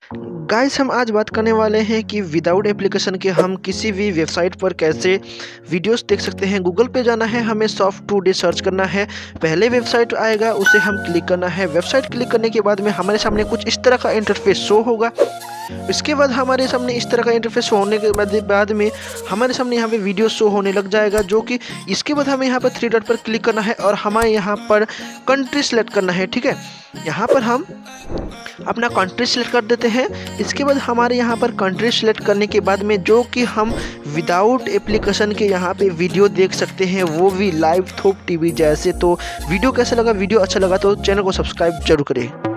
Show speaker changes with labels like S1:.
S1: Guys हम आज बात करने वाले हैं कि विदाउट एप्लीकेशन के हम किसी भी वेबसाइट पर कैसे वीडियोस देख सकते हैं। गूगल पे जाना है, हमें सॉफ्ट टुडे सर्च करना है, पहले वेबसाइट आएगा उसे हम क्लिक करना है। वेबसाइट क्लिक करने के बाद में हमारे सामने कुछ इस तरह का इंटरफेस शो होगा। इसके बाद हमारे सामने इस तरह का इंटरफेस होने के बाद में हमारे सामने यहाँ पे वीडियो शो होने लग जाएगा, जो कि इसके बाद हमें यहाँ पर 3 डॉट पर क्लिक करना है और हमें यहाँ पर कंट्री सेलेक्ट करना है। ठीक है, यहाँ पर हम अपना कंट्री सेलेक्ट कर देते हैं। इसके बाद हमारे यहाँ पर कंट्री सेलेक्ट करने के बाद में जो कि हम विदाउट एप्लीकेशन के यहाँ पे वीडियो देख सकते हैं, वो भी लाइव थोप टीवी जैसे। तो वीडियो कैसा लगा? वीडियो अच्छा लगा तो चैनल को सब्सक्राइब जरूर करें।